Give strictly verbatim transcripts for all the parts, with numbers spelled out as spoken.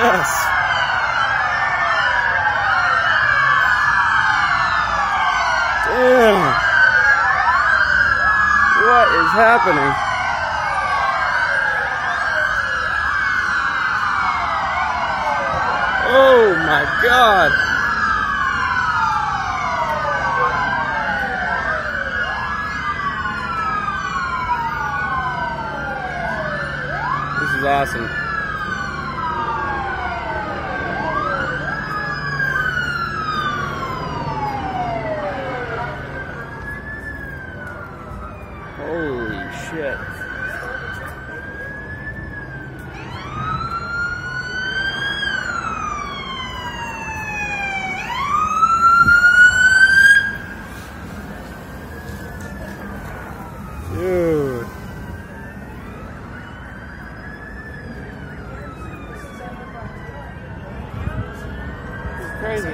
mess. Damn. What is happening? Oh my God. This is awesome. Holy shit. Dude. It's crazy.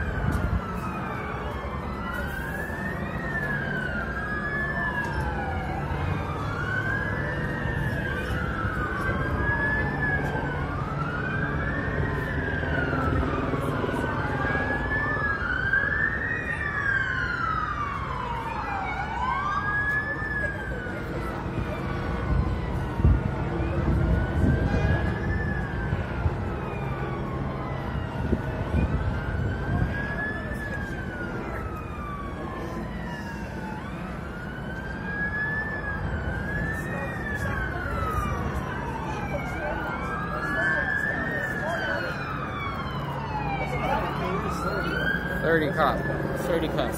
Thirty cop, thirty cops.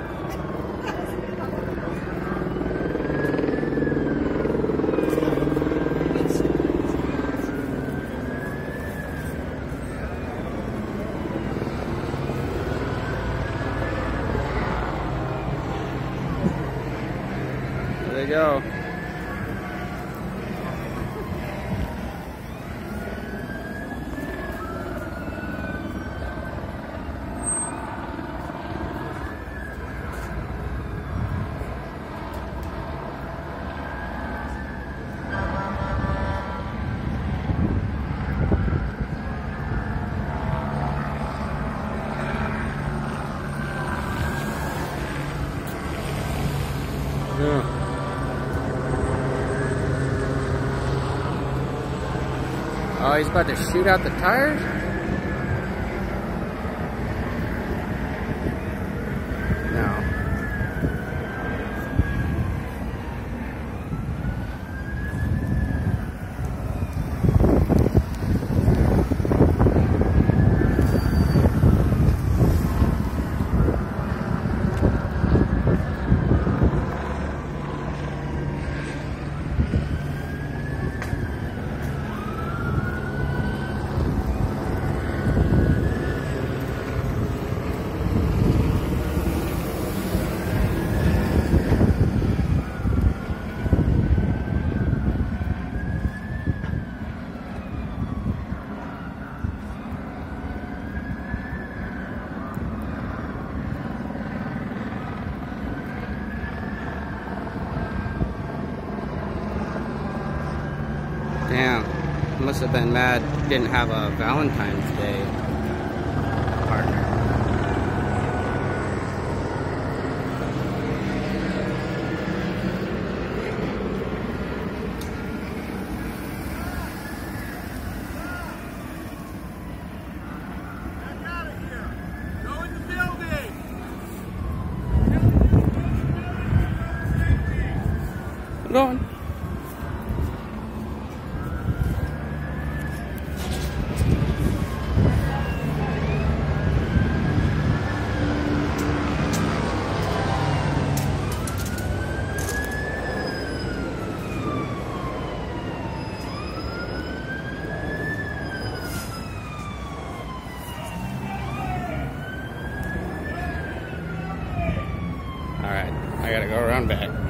There they go. Yeah. Oh, he's about to shoot out the tires? No. Damn, must have been mad didn't have a Valentine's Day partner. Get out of here! Go in the building! I'm going. Alright, I gotta go around back.